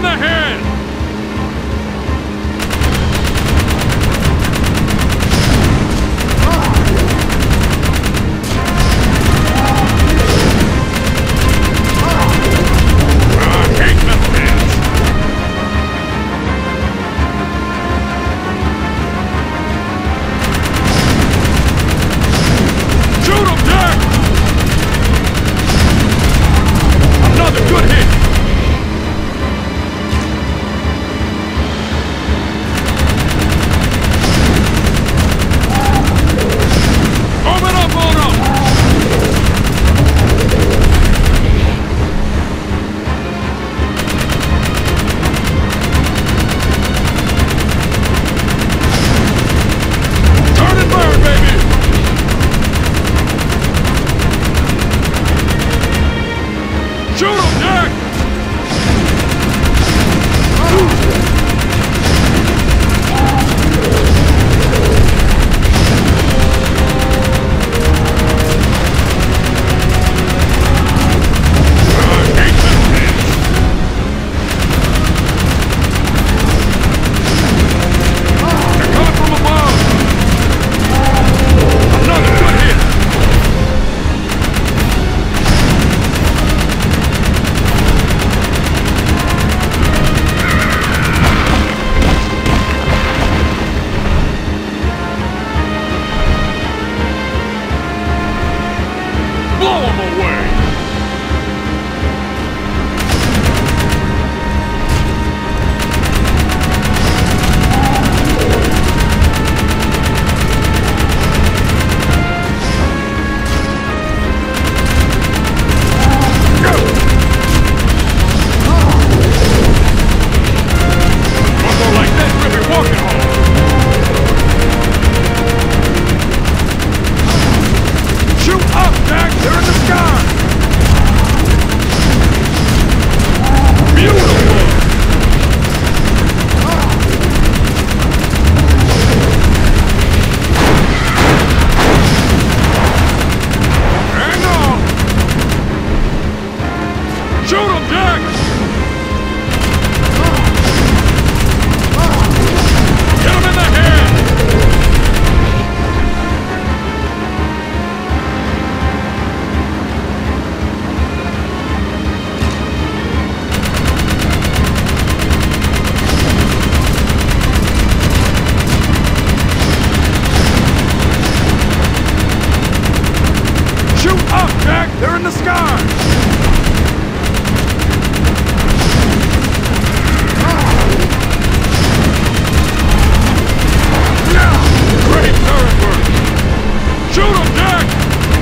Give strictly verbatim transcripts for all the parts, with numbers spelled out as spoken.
in the head! They're in the sky! Great turret work! Shoot him, Jack!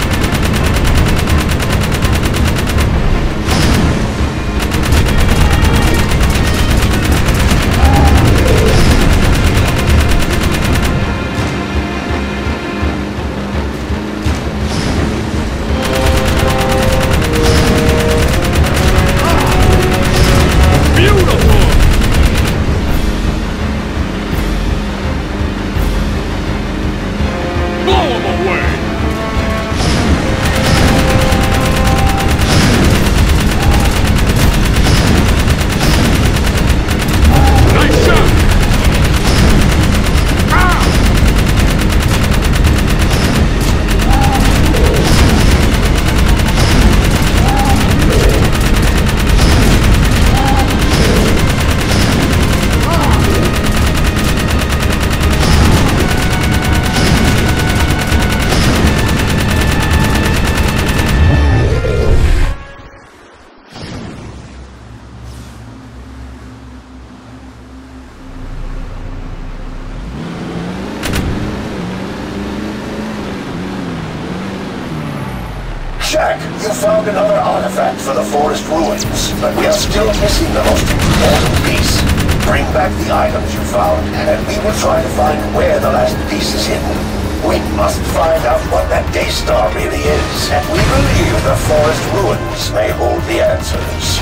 Jack, you found another artifact for the forest ruins, but we are still missing the most important piece. Bring back the items you found, and we will try to find where the last piece is hidden. We must find out what that Daystar really is, and we believe the forest ruins may hold the answers.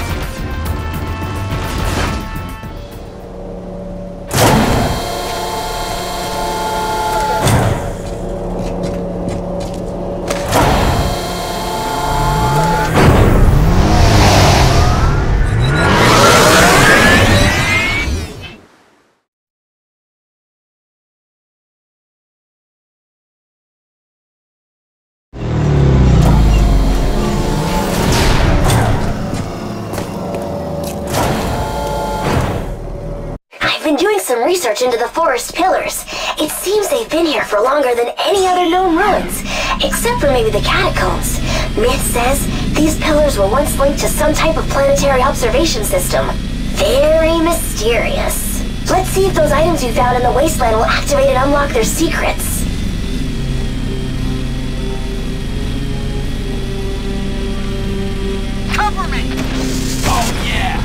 been doing some research into the forest pillars. It seems they've been here for longer than any other known ruins, except for maybe the catacombs. Myth says these pillars were once linked to some type of planetary observation system. Very mysterious. Let's see if those items you found in the wasteland will activate and unlock their secrets. Cover me! Oh, yeah!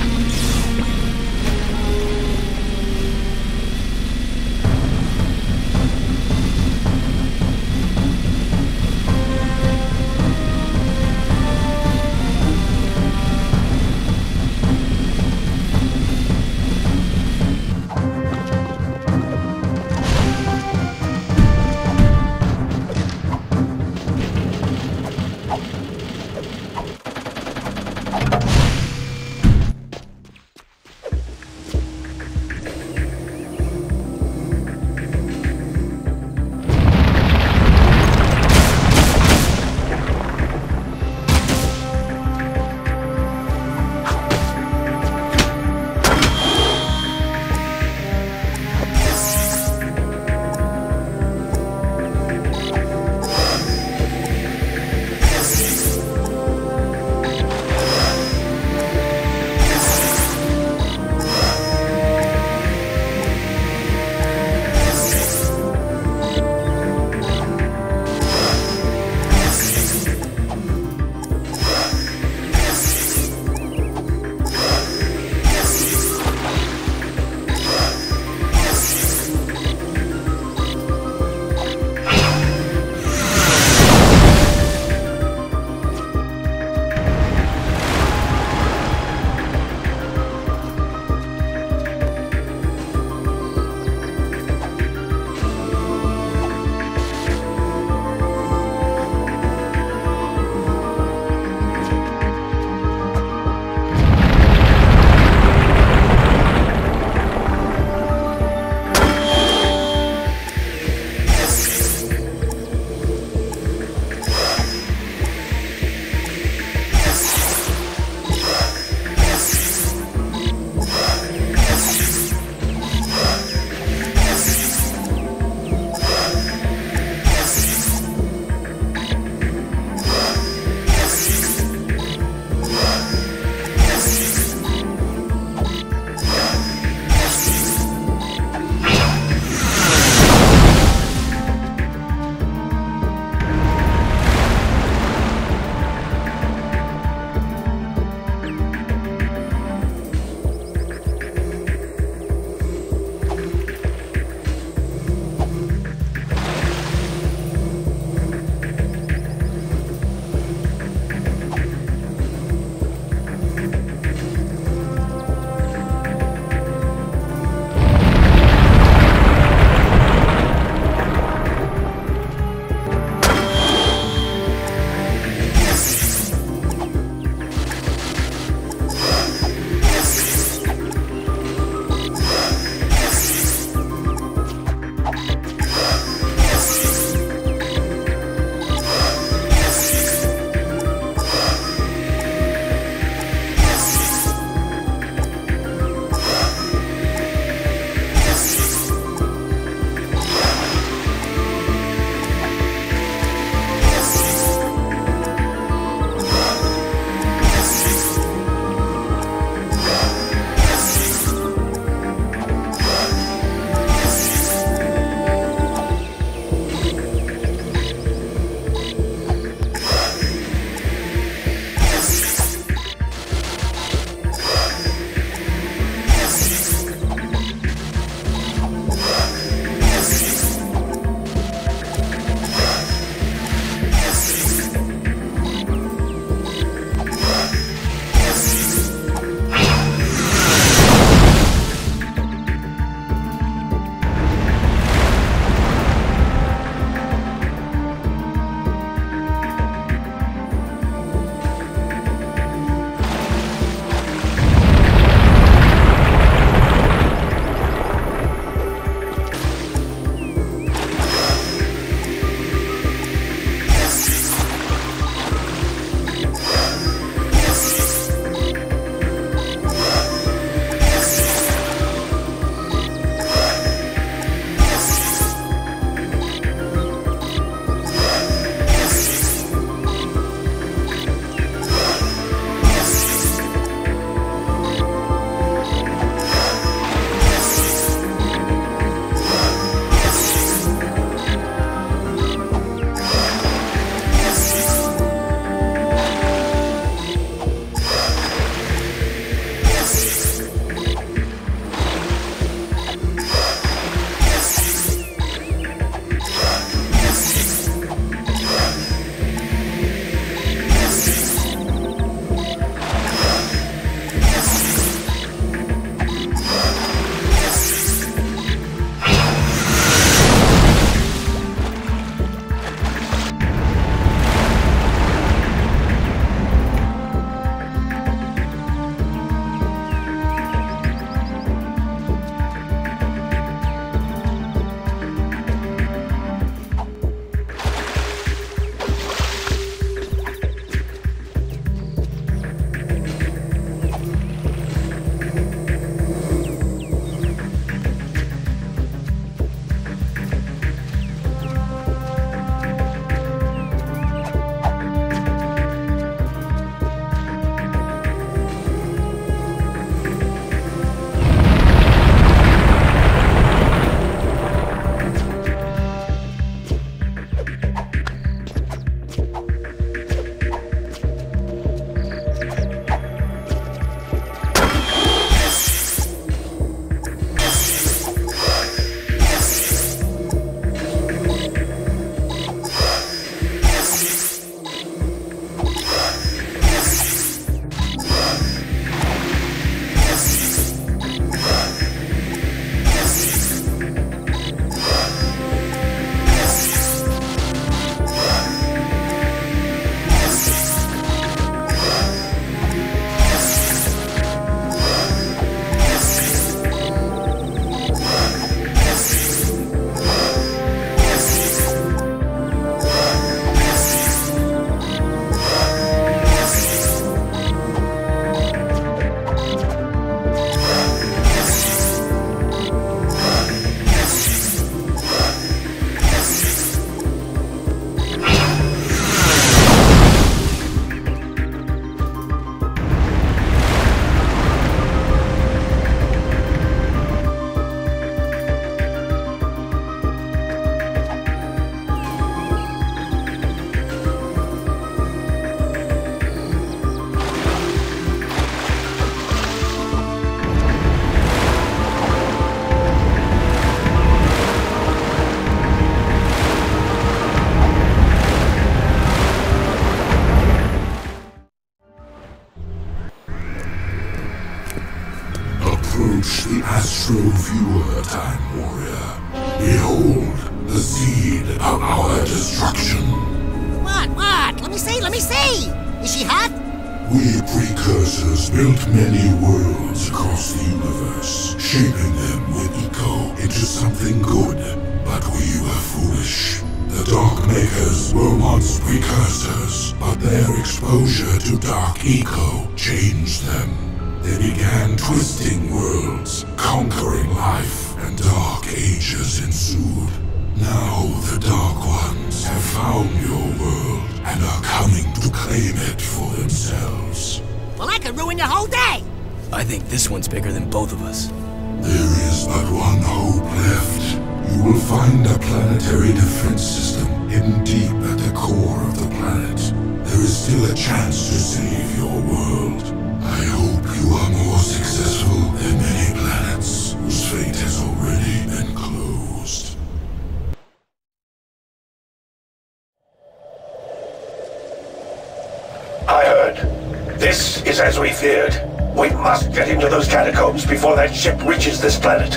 approach the Astral Viewer, Time Warrior. Behold, the seed of our destruction. What, what? Let me see, let me see! Is she hot? We precursors built many worlds across the universe, shaping them with Eco into something good. But we were foolish. The Dark Makers were once precursors, but their exposure to Dark Eco changed them. They began twisting worlds, conquering life, and dark ages ensued. Now the Dark Ones have found your world and are coming to claim it for themselves. Well, that could ruin your whole day! I think this one's bigger than both of us. There is but one hope left. You will find a planetary defense system hidden deep at the core of the planet. There is still a chance to save your world. I hope you are more successful than many planets whose fate has already been closed. I heard. This is as we feared. We must get into those catacombs before that ship reaches this planet.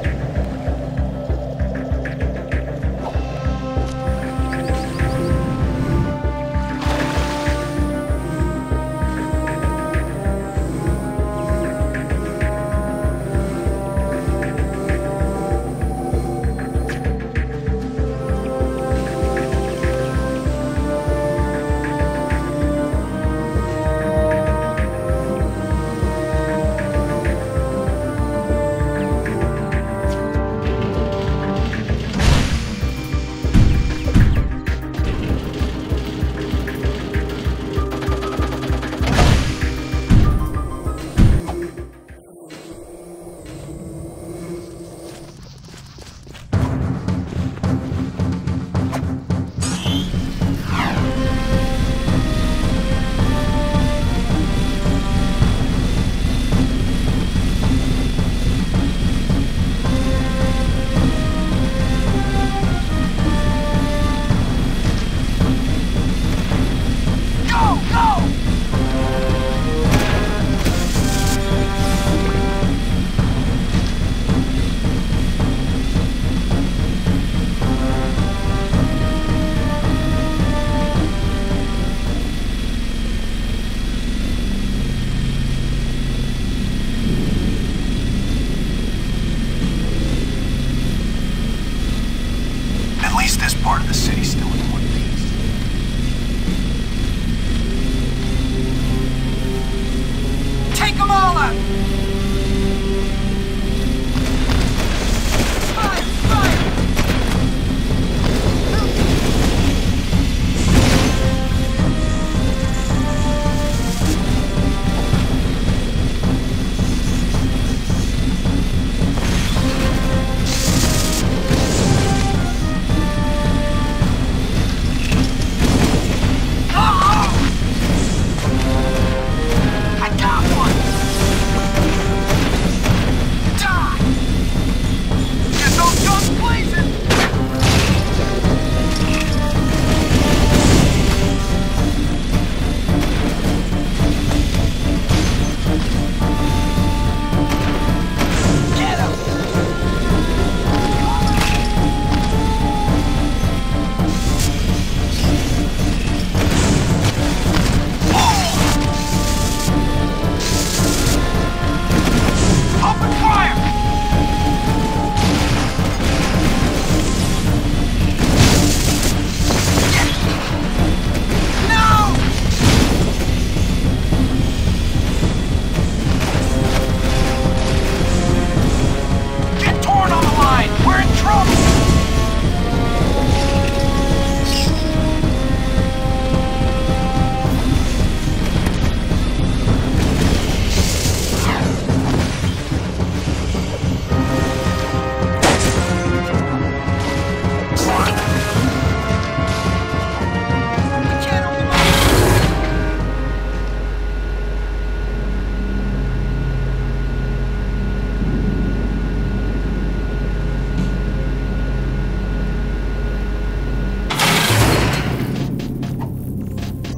Part of the city still in one piece. Take them all out! Fire! Fire!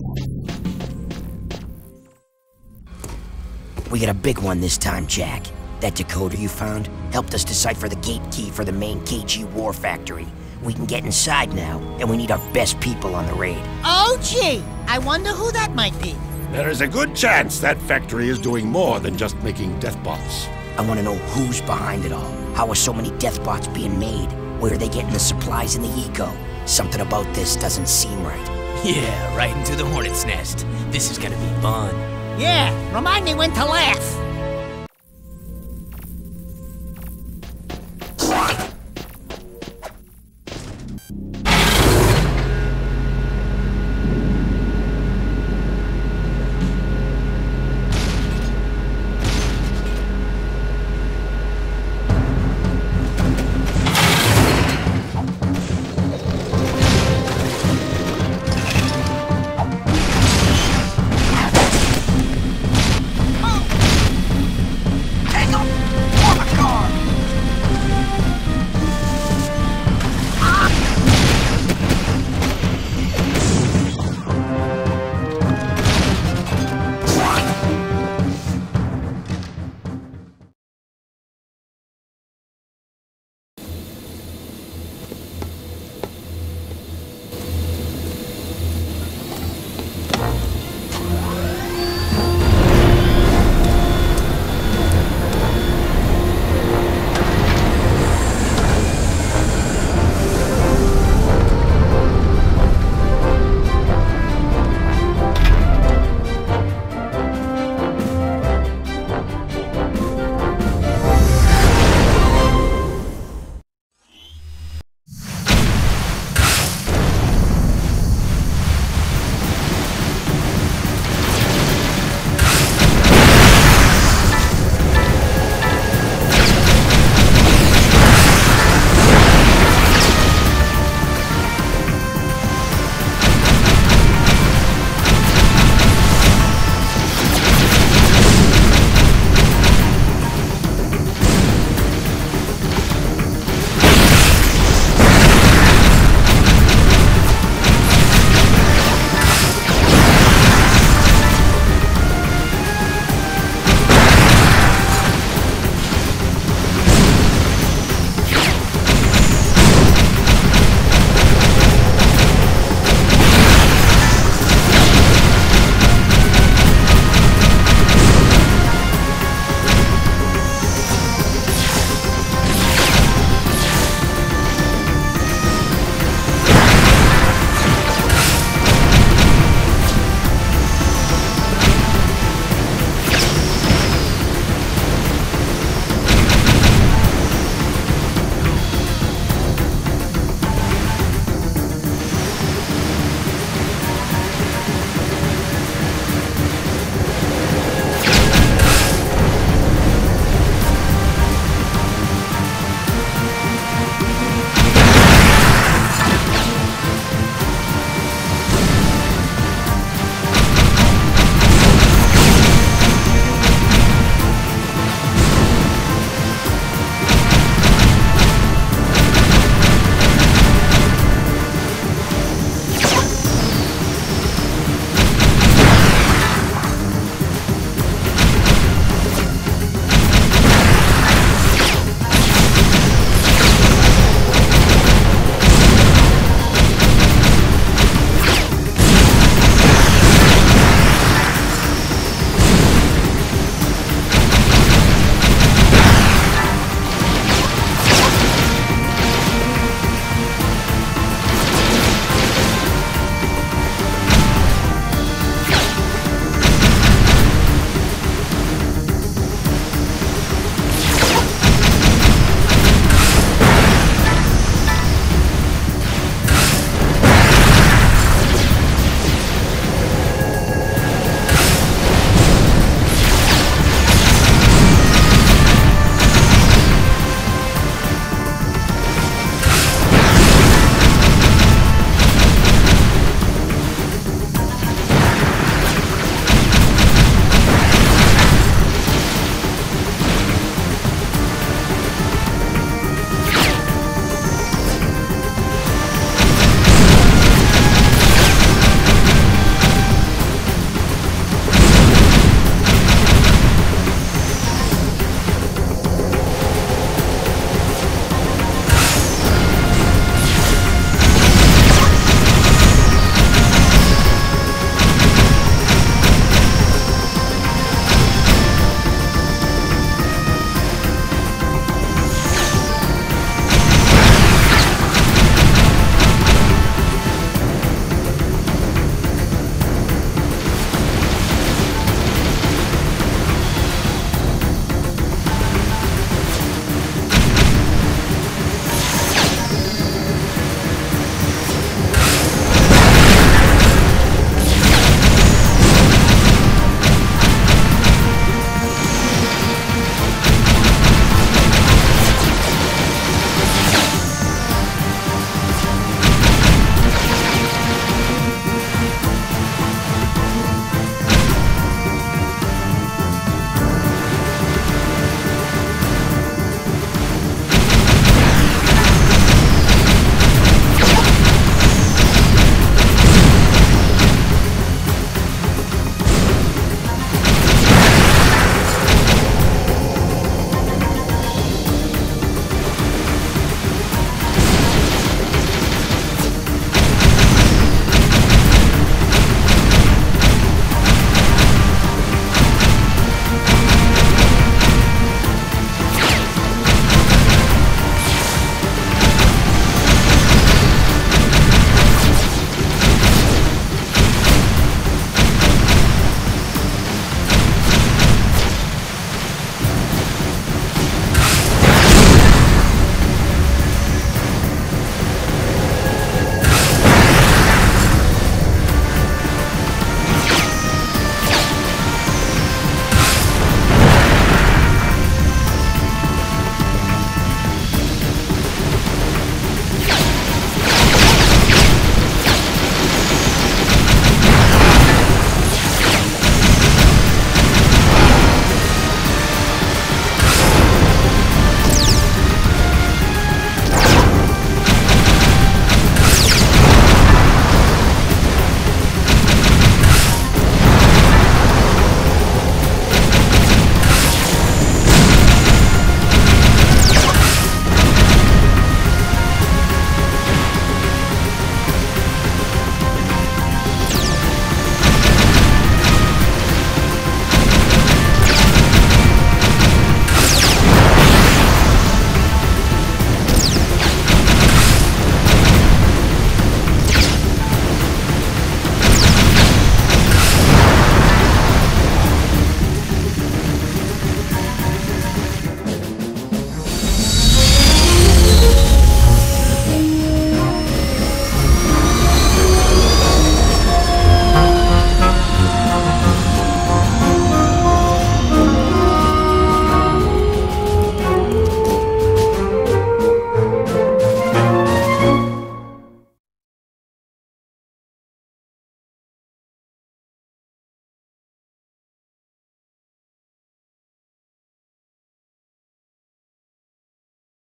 We got a big one this time, Jack. That decoder you found helped us decipher the gate key for the main K G War factory. We can get inside now, and we need our best people on the raid. Oh, gee! I wonder who that might be. There is a good chance that factory is doing more than just making deathbots. I want to know who's behind it all. How are so many deathbots being made? Where are they getting the supplies and the eco? Something about this doesn't seem right. Yeah, right into the hornet's nest. This is gonna be fun. Yeah, remind me when to laugh.